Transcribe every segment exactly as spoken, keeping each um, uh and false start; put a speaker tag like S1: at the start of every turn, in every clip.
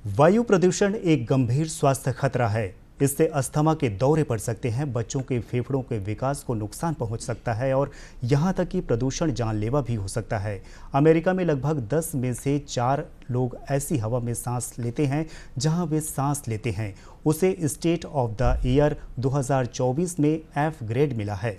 S1: वायु प्रदूषण एक गंभीर स्वास्थ्य खतरा है। इससे अस्थमा के दौरे पड़ सकते हैं, बच्चों के फेफड़ों के विकास को नुकसान पहुंच सकता है और यहां तक कि प्रदूषण जानलेवा भी हो सकता है। अमेरिका में लगभग दस में से चार लोग ऐसी हवा में सांस लेते हैं जहां वे सांस लेते हैं उसे स्टेट ऑफ द ईयर दो हज़ार चौबीस में एफ ग्रेड मिला है।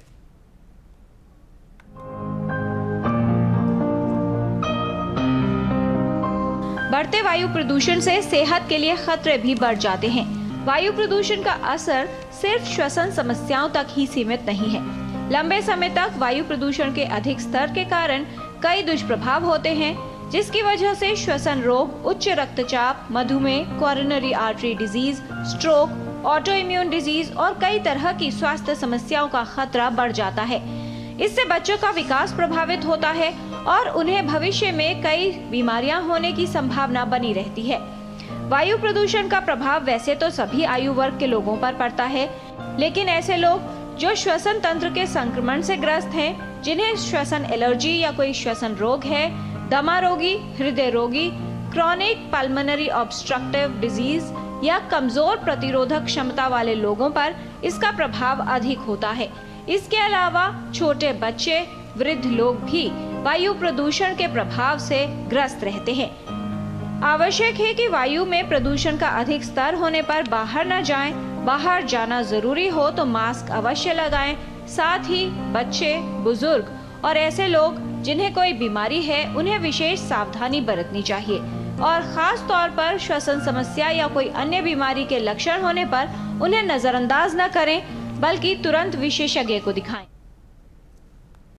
S2: बढ़ते वायु प्रदूषण से सेहत के लिए खतरे भी बढ़ जाते हैं। वायु प्रदूषण का असर सिर्फ श्वसन समस्याओं तक ही सीमित नहीं है। लंबे समय तक वायु प्रदूषण के अधिक स्तर के कारण कई दुष्प्रभाव होते हैं, जिसकी वजह से श्वसन रोग, उच्च रक्तचाप, मधुमेह, coronary artery disease, stroke, autoimmune disease और कई तरह की स्वास्थ्य समस्याओं का खतरा बढ़ जाता है। इससे बच्चों का विकास प्रभावित होता है और उन्हें भविष्य में कई बीमारियां होने की संभावना बनी रहती है। वायु प्रदूषण का प्रभाव वैसे तो सभी आयु वर्ग के लोगों पर पड़ता है, लेकिन ऐसे लोग जो श्वसन तंत्र के संक्रमण से ग्रस्त हैं, जिन्हें श्वसन एलर्जी या कोई श्वसन रोग है, दमा रोगी, हृदय रोगी, क्रॉनिक पल्मोनरी ऑब्स्ट्रक्टिव डिजीज या कमजोर प्रतिरोधक क्षमता वाले लोगों पर इसका प्रभाव अधिक होता है। इसके अलावा छोटे बच्चे, वृद्ध लोग भी वायु प्रदूषण के प्रभाव से ग्रस्त रहते हैं। आवश्यक है कि वायु में प्रदूषण का अधिक स्तर होने पर बाहर न जाएं। बाहर जाना जरूरी हो तो मास्क अवश्य लगाएं। साथ ही बच्चे, बुजुर्ग और ऐसे लोग जिन्हें कोई बीमारी है, उन्हें विशेष सावधानी बरतनी चाहिए और खास तौर पर श्वसन समस्या या कोई अन्य बीमारी के लक्षण होने पर उन्हें नजरअंदाज न करें, बल्कि तुरंत विशेषज्ञ को दिखाएं।